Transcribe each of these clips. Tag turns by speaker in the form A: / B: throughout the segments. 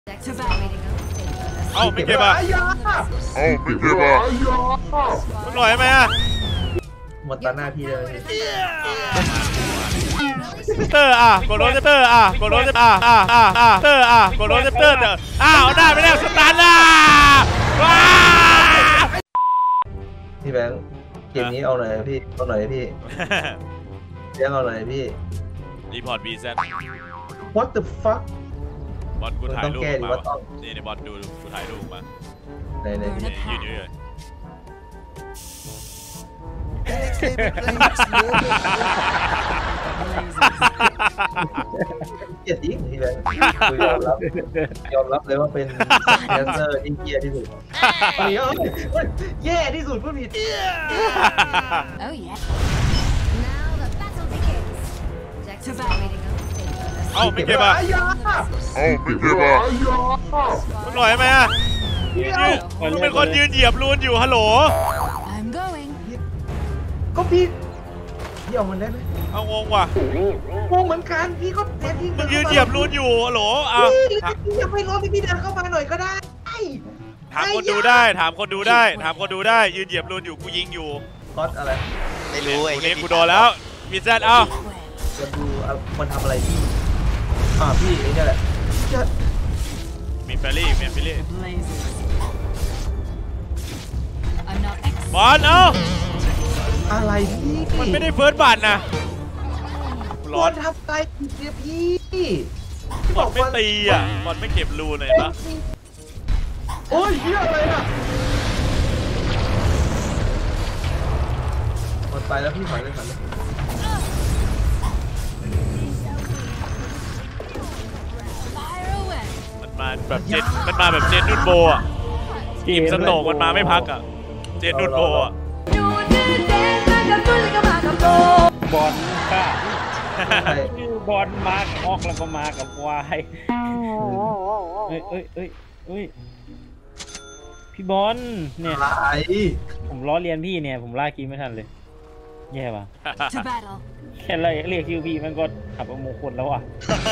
A: เอ้าไม่เก็บอ่ะมันหน่อยไหมอ่ะ
B: หมดตาหน้าพี่เลย
A: เตอร์กดโรเจเตอร์กดโรเจเตอร์เตอร์กดโรเจเตอร์เอาได้ไปแล้วสตาร์ทว้า
B: พี่แบงค์เกมนี้เอาหน่อยพี่เอาหน่อยพี่เลี้ยงเอาหน่อยพี่
A: รีพอร์ตบีเซต
B: What the fuck
A: บอลกูถ่ายรูปมานี่ในบอลดูกูถ่ายรูปมา
B: ไหน
A: ยืนเลย
B: เกลียดจริงพี่แบงค์ยอมรับเลยว่าเป็นแดนเซอร์ที่เกลียดที่สุดแย่ที่สุดผู้ผิด
A: เอ้าไม่เก็บอ่ะมันหน่อยไหมอ่ะมึงเป็นคนยืนเหยียบรูนอยู่ฮัลโหล
B: ก็พี่เอามันได้ไหม
A: เอางงว่ะ
B: งงเหมือนกันพี่ก็แทนที่
A: มึงยืนเหยียบรูนอยู่ฮัลโหล
B: พี่ยังไม่ร้อนพี่เดินเข้ามาหน่อยก็ได้
A: ถามคนดูได้ถามคนดูได้ยืนเหยียบรูนอยู่กูยิงอยู่
B: ก๊อตอะไร
C: ไม่รู้ไอ้
A: นี่กูโดนแล้วมีแซดเอา
B: จะดูมันทำอะไรพี่พี่นี่แหละ
A: มีเฟรลี่บอลเอา
B: อะไรพี่
A: มันไม่ได้เฟิร์สบัตรนะ
B: ร้อนทำอะไรพี่
A: บอลไม่ตีบอลไม่เก็บรูนเลยปะ
B: โอ้ยเหี้ยอะไรหมดไปแล้วพี่ถอยเลย
A: มันมาแบบเจนนุ่นโบอ่ะทีมสโตกมันมาไม่พักอ่ะเจนนุ่นโบอ่ะ
D: บอลค่ะบอลมาออกแล้วก็มากับวายพี่บอลเนี่ยผมล้อเลียนพี่เนี่ยผมล่ากินไม่ทันเลยแย่ป่ะแค่เรียกชื่อพี่มันก็ขับมงคลแล้วอ่ะ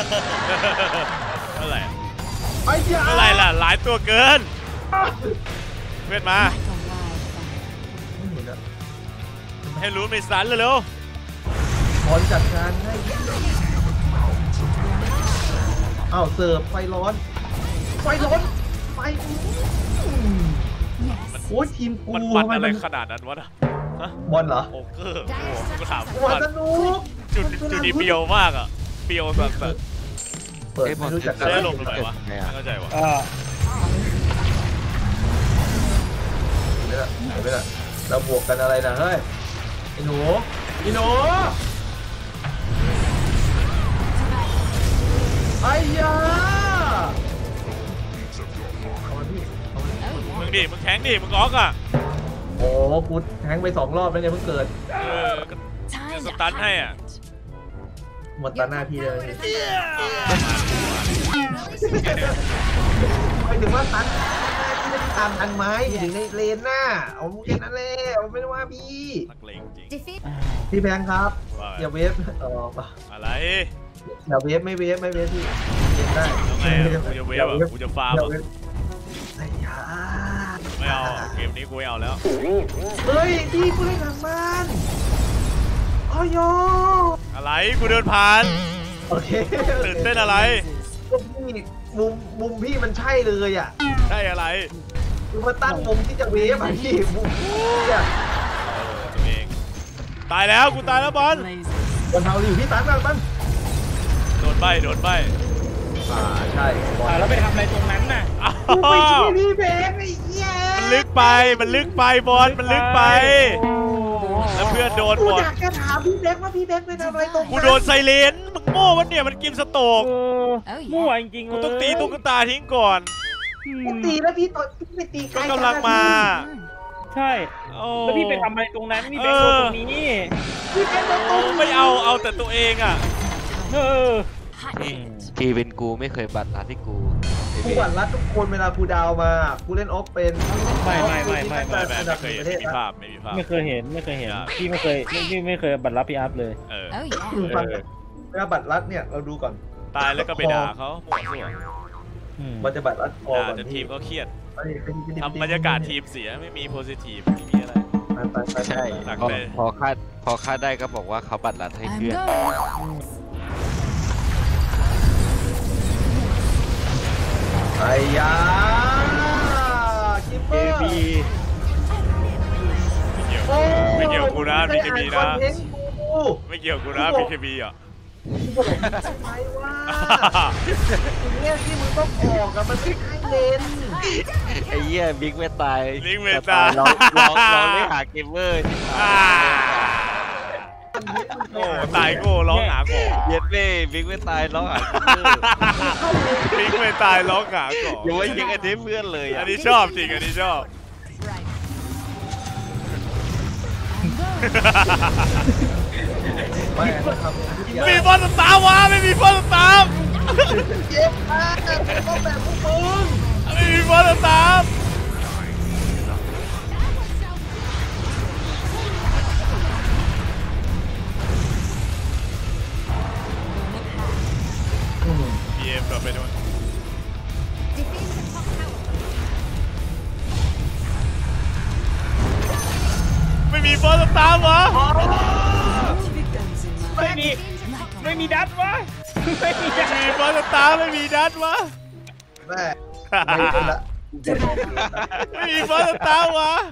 A: อะไรล่ะหลายตัวเกินเพื่อนมาให้รู้ไม่สันเลยเร็ว
B: บอลจัดการให้เสิร์ฟไฟร้อนโอ้ยทีมกู
A: มันอะไรขนาดนั้นวะ
B: บอลเหรอ
A: โอเกอร์กูถาม
B: สนุก
A: จุดนี้เปียวมากอ่ะเปียวสัส
B: เปิดไม่รู้จักกัน
A: ได้ลงตรงไหนวะไม่เข้าใจวะ
B: ไม่ละเราบวกกันอะไรนะเฮ้ยไอ้หนูไอ้ยา
A: มึงแทงดิมึงออกอ่ะ
B: โอ้กูแทงไป2 รอบแล้วเนี่ยเพิ่งเกิด
A: สตันให้อ่ะ
B: หมดตาหน้าพี่เลยไปถึงว่าตันตามทันไหมถึงในเลนหน้าเอาแค่นั้นเลยไม่ได้ว่าพี่
A: นักเลงจริง
B: พี่แพงครับอย่าเวฟ
A: อะไร
B: อย่าเวฟไม่เวฟพี่เวฟได้
A: กูจะเวฟกูจะฟาร์มไม่เอาเกมนี้กูไม่เอาแล้ว
B: เฮ้ยพี่กูเล่นทางบ้านโย
A: อะไรกูเดินผ่าน
B: โอเค
A: ตื่นเต้นอะไร
B: มุมพี่มันใช่เลยอ่ะ
A: ใช่อะไร
B: คือมาตั้งมุมที่จะเวฟพี่มุมเนี่ย
A: ตัวเองตายแล้วกูตายแล้วบอล
B: เท้าอยู่พี่ตัน
A: โดนใบ
B: ใช่
D: แล้วไปทำอะไรตรงนั้นน่ะ
B: ไม่ใช่พี่เบสไอ้เหี้ย
A: มันลึกไปบอลมันลึกไปแล้วเพื่อนโดนหมด
B: อยากจะถามพี่เบสว่าพี่เบสไปทำอะไรตรงนั้น
A: กูโดนไซเลนมึงโง่วะเนี่ยมันกินสโตก
D: มั่วจริงๆ
A: กูต้องตีตุ๊กตาทิ้งก่อน
B: กูตีแล้วพี่ต่อไม่ตีใคร
A: กำลังมา
D: ใช่แล้วพี่ไปทำอะไรตรงนั้นพี่ไปตรงนี้
B: พี่เป็นตรง
A: ไม่เอาแต่ตัวเองอ่ะ
C: ที่เป็นกูไม่เคยบัตรรัดที่กู
B: บัตรรัดทุกคนเวลากูดาวมากูเล่นออฟเป็น
D: ไม่เคยเห็นพี่ไม่เคยบัตรรับพี่อัพเลย
B: เวลาบัตรรัดเนี่ยเราดูก่อน
A: ตายแล้วก็ไปด่าเขา
B: มันจะบัตรรัดคอก่อน
A: แต่ที
B: พี่
A: มก็เครียด
B: ไป
A: ทำบรรยากาศทีมเสียไม่มีโพซิทีฟไม่มีอะไร
B: ไป
C: ใช่
A: หนัก
C: พอ
A: เลย
C: พอคาดได้ก็บอกว่าเขาบัตรลัดให้เพื่อน
B: ไอ้ยาคิปเปอร์
A: ไม่เกี่ยวกูนะ BKB นะ
B: คอนเทนต์กู
A: ไม่เกี่ยวกูนะ BKB อ่ะ
B: ทำไมว่าอย่างเงี้ยที่มึงต้องออกอะมันไม่ใช่เลน
C: ไอ้เหี้ยบิ๊กไม่ตาย
A: ลิงก์เมตา
C: เราได้หาเกมเมอร์
A: โอ้ตายโง่ร้องหาของ
C: เย็ดเบ้บิ๊กไม่ตายร้องหาเกมเมอร์
A: ลิงก์เมตาร้องหาของ
C: อย่าว่ายิงอันนี้เพื่อนเลย
A: อั
C: อ่ะ
A: นนี้ชอบจริงอันนี้ชอบ
B: ไม่ทำทุกอย่าง
A: มีบอลสตาร์วะไม่มีบอลสตาร์
B: เจ็บมากต้องแบบพวกมึง
A: ไม่มีบอลสตาร์ พีเอ็มกลับไปด้วยไม่มีบอลสตาร์วะ
D: ไม่มีดัดวะไม่มีดัด
A: มีบอลสตาร์ไม่มีดัดวะ
B: แม่ไม่เล่นละ
A: ไม่มีบอลสตาร์วะ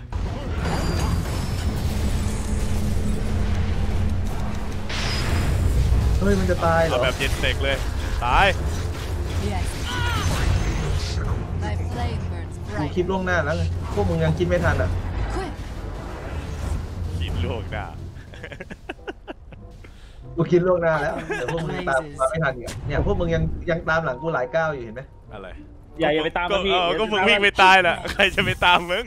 B: เฮ้ยมันจะตายเหร
A: เอา
B: อ
A: แบบเย็นเสกเลยตาย
B: กูคิดล่วงหน้าแล้วไงพวกมึงยังคิดไม่ทันอ่ะ
A: กินลูกด่า
B: กูคิดล่วงหน้าแล้วแต่พวกมึงตามมาไม่ทันอีกอะเนี่ยพวกมึงยังตามหลังกูหลายก้าวอยู่เห็นไหม
A: อะไร
D: อย่าไปตาม
A: ก็
D: มันพี่
A: ก็มึงวิ่งไปตายแหละใครจะไปตามมึง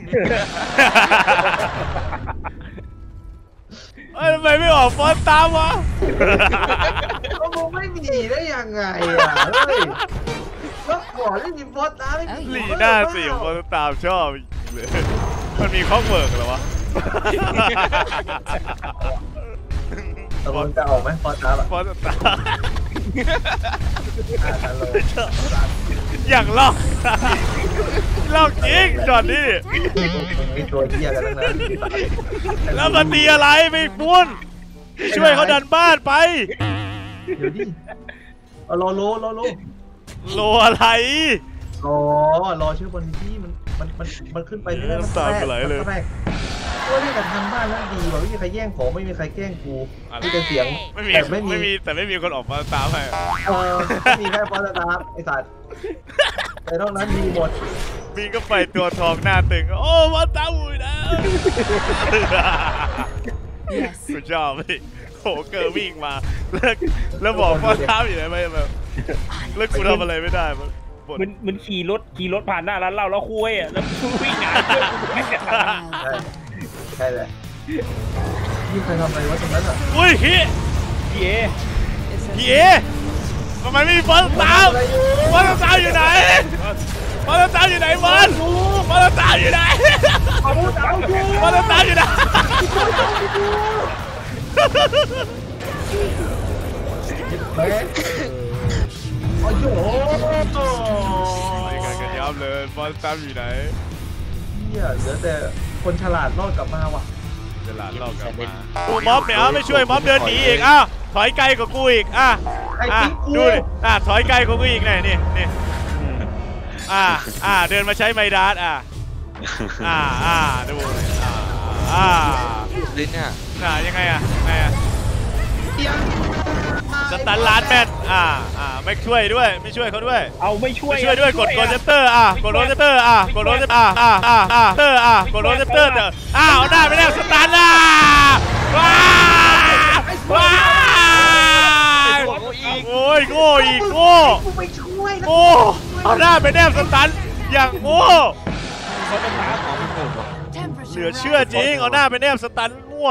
A: เอ้ยทำไมไม่ออกฟอนตามวะ
B: ก็มึงไม่มีได้ยังไงอ่ะเฮ้ยก็ขอได้มีโพสต์ตามไม่มี
A: หลีหน้าสี่ฟอนตามชอบเลยมันมีข้อเบิกเหรอวะ
B: ตกลงจะออกไหมโพสต์ตามอ่ะ
A: ฟอนตาม
B: ฮัลโหล
A: อย่างลอกลอกจริงจอดนี่
B: ไอตัวเหี้ยกันแล้วนะ
A: แล้วมาตีอะไรไม่ปุ้นช่วยเขาดันบ้านไป
B: เดี๋ยวดิเอารอโล
A: โลอะไร
B: รอเชื่อบนที่มันขึ้นไปเรื่อยๆ
A: น้ำตาไหลเลย
B: มันแรกตัวเล่นกับทางบ้านแล้วดีว่ะไม่มีใครแย่งของไม่มีใครแกล้งกูมีแต่เสียง
A: ไม่มี
B: แต่ไม่มี
A: คนออกมาตามให้
B: ไม่มีแค่ฟอนต์ตามไอสัตว์แต่นอกนั้นมีหมด
A: บินก็ไปตัวทองหน้าตึงโอ้ฟอนตามอุ้ยนะกูชอบพี่โหเกิร์วิ่งมาแล้วบอกฟอนตามอยู่ไหนไม่แบบแล้วกูทำอะไรไม่ได้มัน
D: มันขี่รถผ่านหน้าร้านเหล้าแล้วคุยอ่ะแล้ววิ่งหาเพื่อนกูไม่ได้
B: ใช่เลยนี่ใครทำอะไรวะตรงนั้นอ่ะ
A: อุ้ยฮิ
D: พี่เอ
A: พี่เอทำไมไม่มีฟอนตามฟอนตามอยู่ไหนฟอนตามอยู่ไหนมันฟอนตามอยู่ไหนฟอนตามอยู่ไหน
B: เฮ้ยโอ้โห
A: ไปกันยับเลยฟอนตามอยู่ไหน
B: เนี่ยเหลือแต่คนฉลาดรอดกลับมาว่ะ
A: เวลาเรากลับมากูม็อบเนี่ยไม่ช่วยม็อบเดินหนีอีกถอยไกลกว่ากูอีกดูดิถอยไกลกว่ากูอีกนี่เดินมาใช้ไมดัสดู
C: ลิ้นเนี่ย
A: ยังไงสตันล้านแมนไม่ช่วยด้วยไม่ช่วยเขาด้วย
D: เอาไม่ช่วย
A: ด้วยกดโรเจเตอร์กดโรเจเตอร์กดโรเจเตอร์กดโรเจเตอร์เอาหน้าไปแล้วสตันว้ายโอ้ยโง่อีกโง่
B: ไม่ช่วย
A: โง่เอาหน้าไปแนบสตันอย่างโง่เหลือเชื่อจริงเอาหน้าไปแนบสตันมั่ว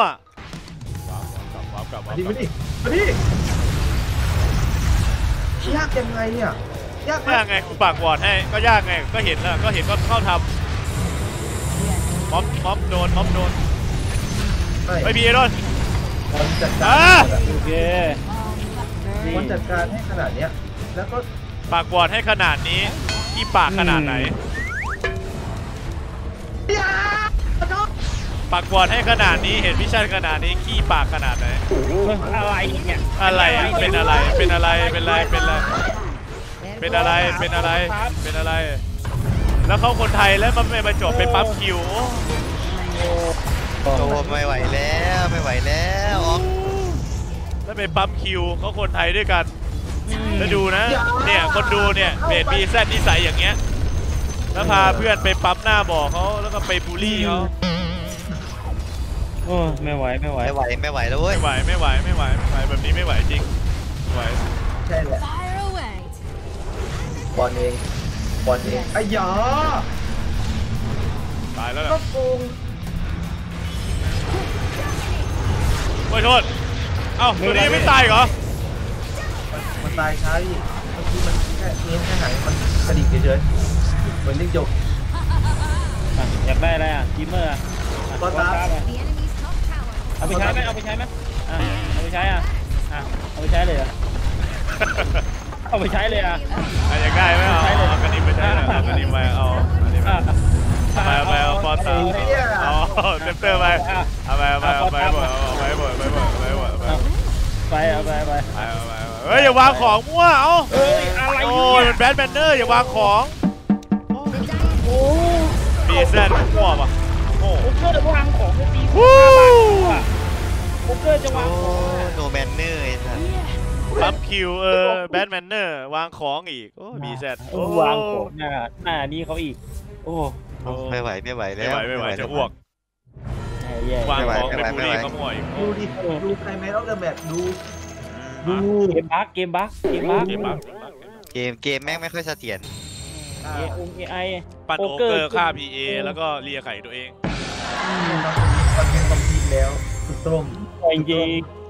B: มาดิยากยังไงอ่ะยาก
A: ไงกูปากวอดให้ก็ยากไงก็เห็นแล้วก็เข้าทำม็อบโดนไม่พีโดน
B: คนจัดการ
D: โอเค
B: คนจัดการให้ขนาดเนี้ยแล้วก็
A: ปากวอดให้ขนาดนี้ขี้ปากขนาดไหนปากบอลให้ขนาดนี้เห็นพิชันขนาดนี้ขี้ปากขนาดไหน
D: อะไรเนี่ย
A: อะไรเป็นอะไรเป็นอะไรเป็นอะไรเป็นอะไรเป็นอะไรเป็นอะไรเป็นอะไรแล้วเขาคนไทยแล้วมันไม่มาจบไปปั๊มคิว
E: โอ้ไม่ไหวแล้วไม่ไหวแล้วออก
A: แล้วไปปั๊มคิวเขาคนไทยด้วยกันแล้วดูนะเนี่ยคนดูเนี่ยเบสบีแซดนิสัยอย่างเงี้ยแล้วพาเพื่อนไปปั๊มหน้าบ่อเขาแล้วก็ไปบูลลี่เขา
D: โอ้ไม่ไหวไม่ไหว
E: ไม่ไหวไม่ไหวแล้วเว้ย
A: ไม่ไหวไม่ไหวไม่ไหวไม่ไหวแบบนี้ไม่ไหวจริงไม่ไหว
B: ใช่แหละบอลเองบอลเองไอ้ยา
A: ตายแล้วแหละ
B: ก็โกง
A: โอ้ยโทษเอ้าตัวนี้ไม่ตายเหรอ
B: มันตายช้าดิเมื่อกี้มันแค่เนี้ยแค่ไหนมันกระดิกเฉยๆเหมือนลิ้นจก
D: อยากได้อะไรอ่ะจิมเมอร์อ่ะ
B: ก็ตาม
D: เอาไปใช้ไหมเอาไปใช้ไหมเอาไปใช้อ่ะเอาไปใช้เลยอ่ะเอาไปใช้เลยอ่ะ
A: อยากได้ไหมเอากระดิ่งไปใช้เลยเอากระดิ่งไปเอาอันนี้ไปเอาฟอนต์เอาเต็มเตอร์ไปเอาไปหมดเอาไปหมดเฮ้ยอย่าวางของมั่วเอา
D: อะไร
A: โอ้ยมันแบทแมนเนอร์อย่าวางของบีแซดมั่วป่ะโอ้
D: โอเกอร์จะวางของจะตี
A: วู้
D: โอเกอร์จะวาง
E: โอ้
D: ของ
E: โนแมนเนอร์ไอ้สัส
A: ปั๊มคิวแบทแมนเนอร์วางของอีกโอ้บีแซด
D: วางของหน้านี้เขาอีกโอ้
E: ไม่ไหวไม่ไหวแล้ว
A: ไม่ไหวจะอ้วก
D: แย่
A: วางของเป็นบูลลี่เขามั่วอีก
B: ดูดิดูใครแมนออฟเดอะแมตช์ดู
D: เกมบักเกมบักเกมบัก
A: เกมบ้าง
E: เกมแม่งไม่ค่อยเสถียร
D: ไอ
A: ปั่นโอเกอร์ฆ่า PA แล้วก็เลียไข่ตัวเอง
B: คอนเทนต์คอมพิวแล้วสุดตรง
D: จริง